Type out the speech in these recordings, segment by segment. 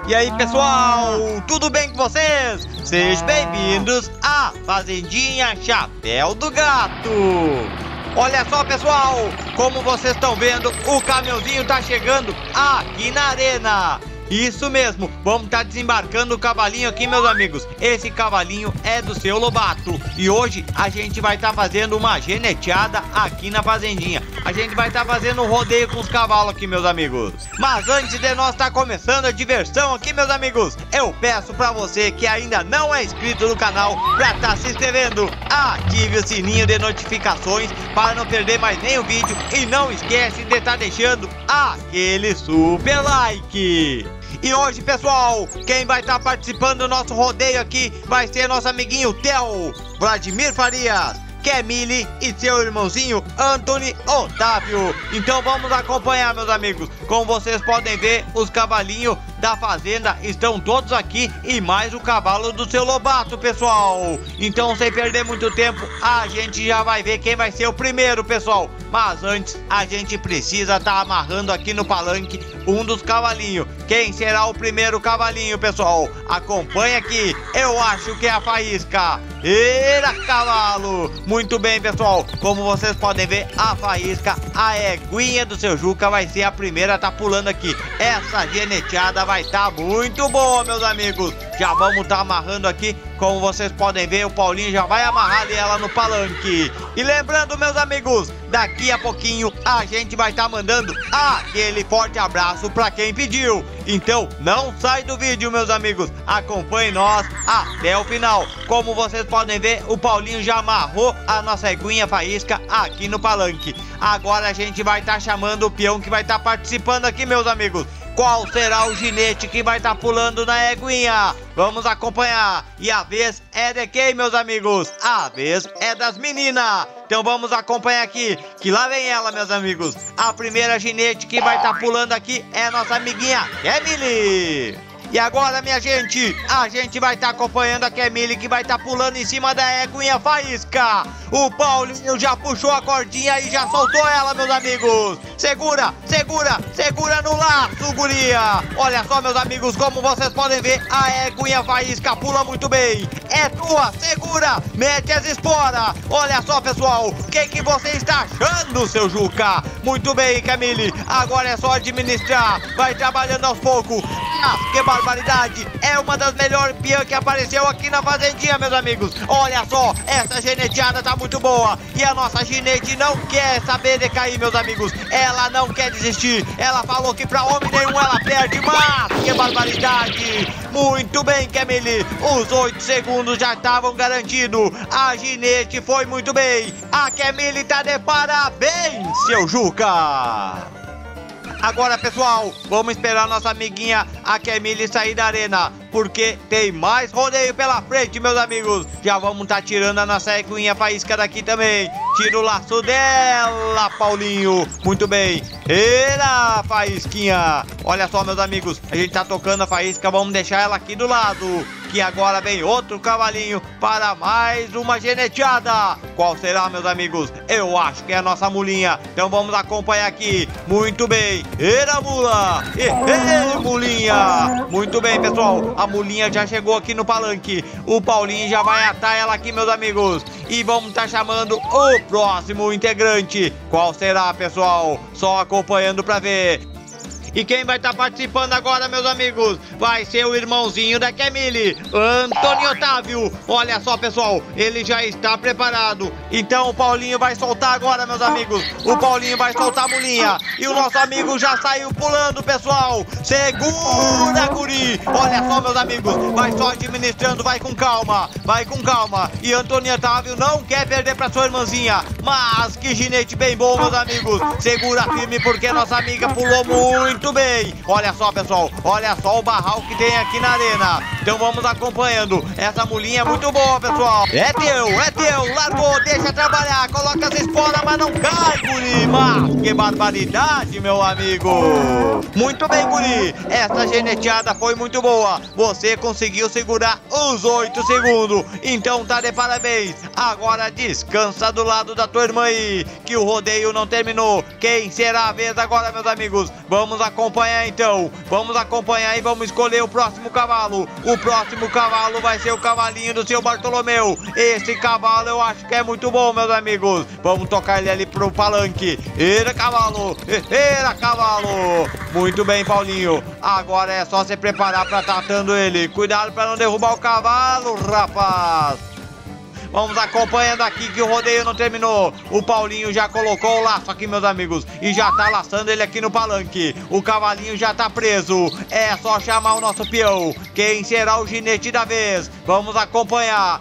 E aí pessoal, tudo bem com vocês? Sejam bem-vindos à Fazendinha Chapéu do Gato. Olha só pessoal, como vocês estão vendo, o caminhãozinho tá chegando aqui na arena. Isso mesmo, vamos estar desembarcando o cavalinho aqui, meus amigos. Esse cavalinho é do seu Lobato. E hoje a gente vai estar fazendo uma geneteada aqui na fazendinha. A gente vai estar fazendo um rodeio com os cavalos aqui, meus amigos. Mas antes de nós estar começando a diversão aqui, meus amigos, eu peço pra você que ainda não é inscrito no canal pra estar se inscrevendo. Ative o sininho de notificações para não perder mais nenhum vídeo. E não esquece de estar deixando aquele super like. E hoje, pessoal, quem vai estar participando do nosso rodeio aqui vai ser nosso amiguinho Theo, Vladimir Farias, Camille e seu irmãozinho Anthony Otávio. Então vamos acompanhar, meus amigos. Como vocês podem ver, os cavalinhos da fazenda estão todos aqui e mais o cavalo do seu Lobato, pessoal. Então, sem perder muito tempo, a gente já vai ver quem vai ser o primeiro, pessoal. Mas antes, a gente precisa estar amarrando aqui no palanque um dos cavalinhos. Quem será o primeiro cavalinho, pessoal? Acompanha aqui. Eu acho que é a Faísca. Era cavalo. Muito bem, pessoal. Como vocês podem ver, a Faísca, a eguinha do seu Juca, vai ser a primeira a estar pulando aqui. Essa geneteada vai estar muito boa, meus amigos. Já vamos estar amarrando aqui. Como vocês podem ver, o Paulinho já vai amarrar ela no palanque. E lembrando, meus amigos, daqui a pouquinho a gente vai estar mandando aquele forte abraço para quem pediu. Então não sai do vídeo, meus amigos. Acompanhe nós até o final. Como vocês podem ver, o Paulinho já amarrou a nossa eguinha Faísca aqui no palanque. Agora a gente vai estar chamando o peão que vai estar participando aqui, meus amigos. Qual será o ginete que vai estar pulando na eguinha? Vamos acompanhar. E a vez é de quem, meus amigos? A vez é das meninas. Então vamos acompanhar aqui, que lá vem ela, meus amigos. A primeira ginete que vai estar pulando aqui é a nossa amiguinha Camille. E agora, minha gente, a gente vai estar acompanhando a Camille, que vai estar pulando em cima da eguinha Faísca. O Paulinho já puxou a cordinha e já soltou ela, meus amigos. Segura, segura, segura no laço, guria. Olha só, meus amigos, como vocês podem ver, a eguinha Faísca pula muito bem. É tua, segura, mete as esporas. Olha só, pessoal, o que você está achando, seu Juca? Muito bem, Camille, agora é só administrar. Vai trabalhando aos poucos. Que barbaridade! É uma das melhores peãs que apareceu aqui na fazendinha, meus amigos. Olha só, essa geneteada tá muito boa. E a nossa ginete não quer saber de cair, meus amigos. Ela não quer desistir. Ela falou que pra homem nenhum ela perde. Mas que barbaridade! Muito bem, Camille. Os 8 segundos já estavam garantidos. A ginete foi muito bem. A Camille tá de parabéns, seu Juca! Agora, pessoal, vamos esperar nossa amiguinha, a Camille, sair da arena, porque tem mais rodeio pela frente, meus amigos. Já vamos estar tirando a nossa eguinha Faísca daqui também. Tira o laço dela, Paulinho. Muito bem. Era, Faísquinha. Olha só, meus amigos, a gente tá tocando a Faísca, vamos deixar ela aqui do lado, que agora vem outro cavalinho para mais uma geneteada. Qual será, meus amigos? Eu acho que é a nossa mulinha. Então vamos acompanhar aqui. Muito bem. Era, mula. Mulinha. Muito bem, pessoal. A mulinha já chegou aqui no palanque. O Paulinho já vai atar ela aqui, meus amigos. E vamos estar chamando o próximo integrante. Qual será, pessoal? Só acompanhando para ver. E quem vai estar participando agora, meus amigos, vai ser o irmãozinho da Camille, Anthony Otávio. Olha só, pessoal, ele já está preparado. Então o Paulinho vai soltar agora, meus amigos. O Paulinho vai soltar a mulinha. E o nosso amigo já saiu pulando, pessoal. Segura, guri. Olha só, meus amigos, vai só administrando, vai com calma. Vai com calma. E Anthony Otávio não quer perder para sua irmãzinha. Mas que ginete bem bom, meus amigos. Segura firme, porque nossa amiga pulou muito bem. Olha só, pessoal, olha só o barral que tem aqui na arena. Então vamos acompanhando. Essa mulinha é muito boa, pessoal. É teu, largou, deixa trabalhar. Coloca as esporas, mas não cai, guri. Mas que barbaridade, meu amigo. Muito bem, guri. Essa geneteada foi muito boa. Você conseguiu segurar os 8 segundos. Então tá de parabéns. Agora descansa do lado da tua irmã aí, que o rodeio não terminou. Quem será a vez agora, meus amigos? Vamos acompanhar então. Vamos acompanhar e vamos escolher o próximo cavalo. O próximo cavalo vai ser o cavalinho do seu Bartolomeu. Esse cavalo eu acho que é muito bom, meus amigos. Vamos tocar ele ali pro palanque. Era cavalo, era cavalo. Muito bem, Paulinho. Agora é só se preparar para tá atando ele. Cuidado para não derrubar o cavalo, rapaz. Vamos acompanhando aqui que o rodeio não terminou. O Paulinho já colocou o laço aqui, meus amigos, e já tá laçando ele aqui no palanque. O cavalinho já tá preso. É só chamar o nosso peão. Quem será o ginete da vez? Vamos acompanhar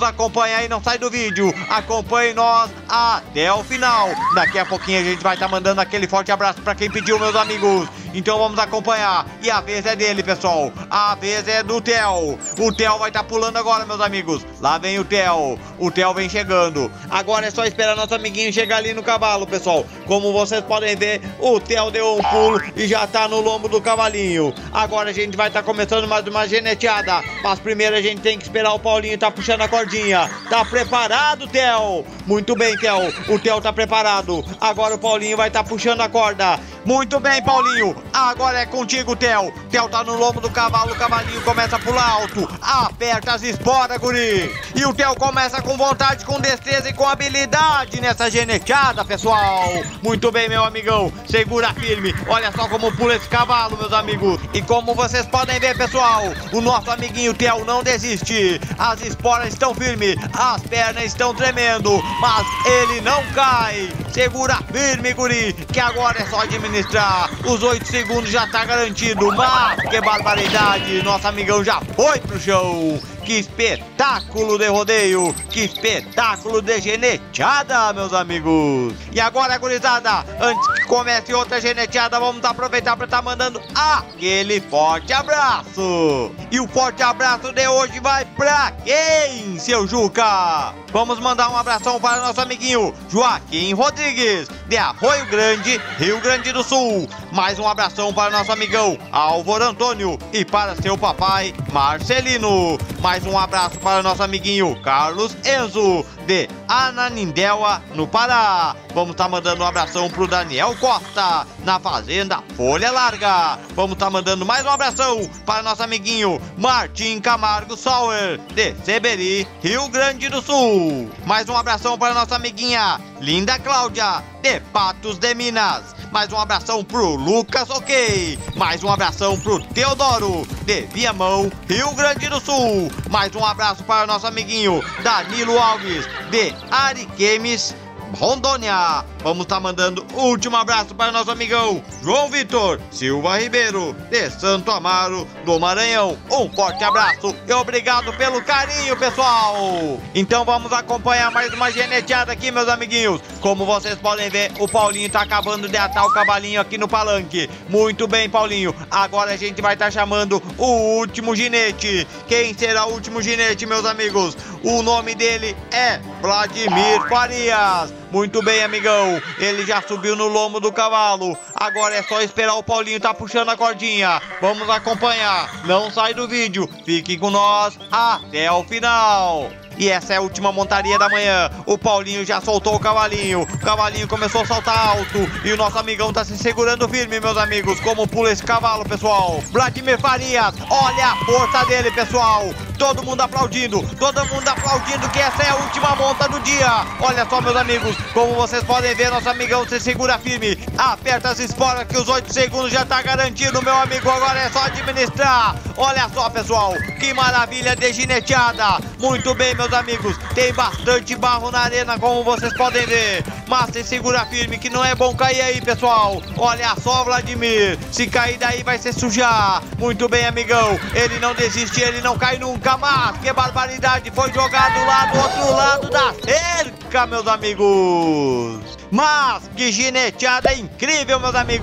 e não sai do vídeo. Acompanhe nós até o final. Daqui a pouquinho a gente vai estar mandando aquele forte abraço para quem pediu, meus amigos. Então vamos acompanhar. E a vez é dele, pessoal. A vez é do Theo. O Theo vai estar pulando agora, meus amigos. Lá vem o Theo. O Theo vem chegando. Agora é só esperar nosso amiguinho chegar ali no cavalo, pessoal. Como vocês podem ver, o Theo deu um pulo e já tá no lombo do cavalinho. Agora a gente vai estar começando mais uma geneteada. Mas primeiro a gente tem que esperar o Paulinho tá puxando a cordinha. Tá preparado, Theo? Muito bem, Theo. O Theo tá preparado. Agora o Paulinho vai estar puxando a corda. Muito bem, Paulinho. Agora é contigo, Theo. Theo tá no lombo do cavalo. O cavalinho começa a pular alto. Aperta as esporas, guri. E o Theo começa com vontade, com destreza e com habilidade nessa geneteada, pessoal. Muito bem, meu amigão. Segura firme. Olha só como pula esse cavalo, meus amigos. E como vocês podem ver, pessoal, o nosso amiguinho Theo não desiste. As esporas estão firmes. As pernas estão tremendo. Mas ele não cai. Segura firme, guri, que agora é só administrar. Os 8 segundos já tá garantido. Mas que barbaridade. Nosso amigão já foi pro chão. Que espetáculo de rodeio, que espetáculo de geneteada, meus amigos. E agora, gurizada, antes que comece outra geneteada, vamos aproveitar para estar mandando aquele forte abraço. E o forte abraço de hoje vai pra quem, seu Juca? Vamos mandar um abração para nosso amiguinho Joaquim Rodrigues, de Arroio Grande, Rio Grande do Sul. Mais um abração para nosso amigão Álvaro Antônio e para seu papai Marcelino. Mais um abraço para nosso amiguinho Carlos Enzo, de Ananindeua, no Pará. Vamos estar mandando um abração pro Daniel Costa, na fazenda Folha Larga. Vamos estar mandando mais um abração para nosso amiguinho Martim Camargo Sauer, de Seberi, Rio Grande do Sul. Mais um abração para nossa amiguinha Linda Cláudia, de Patos de Minas. Mais um abração pro Lucas Ok. Mais um abração pro Teodoro, de Viamão, Rio Grande do Sul. Mais um abraço para nosso amiguinho Danilo Alves, de Ariquemes, Rondônia. Vamos estar mandando o último abraço para nosso amigão João Vitor Silva Ribeiro, de Santo Amaro, do Maranhão. Um forte abraço e obrigado pelo carinho, pessoal. Então vamos acompanhar mais uma geneteada aqui, meus amiguinhos. Como vocês podem ver, o Paulinho tá acabando de atar o cavalinho aqui no palanque. Muito bem, Paulinho. Agora a gente vai estar chamando o último ginete. Quem será o último ginete, meus amigos? O nome dele é Vladimir Farias. Muito bem, amigão. Ele já subiu no lombo do cavalo. Agora é só esperar o Paulinho tá puxando a cordinha. Vamos acompanhar. Não sai do vídeo. Fique com nós até o final. E essa é a última montaria da manhã. O Paulinho já soltou o cavalinho. O cavalinho começou a saltar alto. E o nosso amigão tá se segurando firme, meus amigos. Como pula esse cavalo, pessoal. Vladimir Farias. Olha a força dele, pessoal. Todo mundo aplaudindo. Todo mundo aplaudindo que essa é a última monta do dia. Olha só, meus amigos. Como vocês podem ver, nosso amigão se segura firme. Aperta as esporas que os 8 segundos já tá garantido, meu amigo. Agora é só administrar. Olha só, pessoal. Que maravilha de gineteada. Muito bem, meus amigos, tem bastante barro na arena, como vocês podem ver. Mas se segura firme que não é bom cair aí, pessoal. Olha só, Vladimir. Se cair daí vai se sujar. Muito bem, amigão. Ele não desiste, ele não cai nunca. Mas que barbaridade. Foi jogado lá do outro lado da cerca, meus amigos. Mas que gineteada incrível, meus amigos.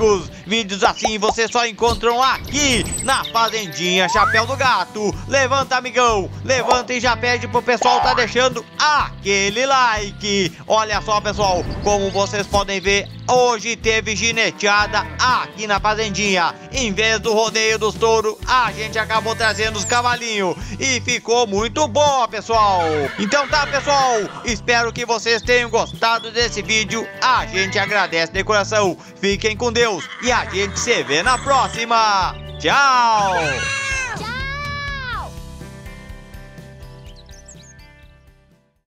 Vídeos assim vocês só encontram aqui na Fazendinha Chapéu do Gato. Levanta, amigão, levanta e já pede pro pessoal tá deixando aquele like. Olha só, pessoal, como vocês podem ver, hoje teve gineteada aqui na Fazendinha. Em vez do rodeio dos touros, a gente acabou trazendo os cavalinhos e ficou muito boa, pessoal. Então tá, pessoal, espero que vocês tenham gostado desse vídeo. A gente agradece de coração. Fiquem com Deus e a gente se vê na próxima. Tchau!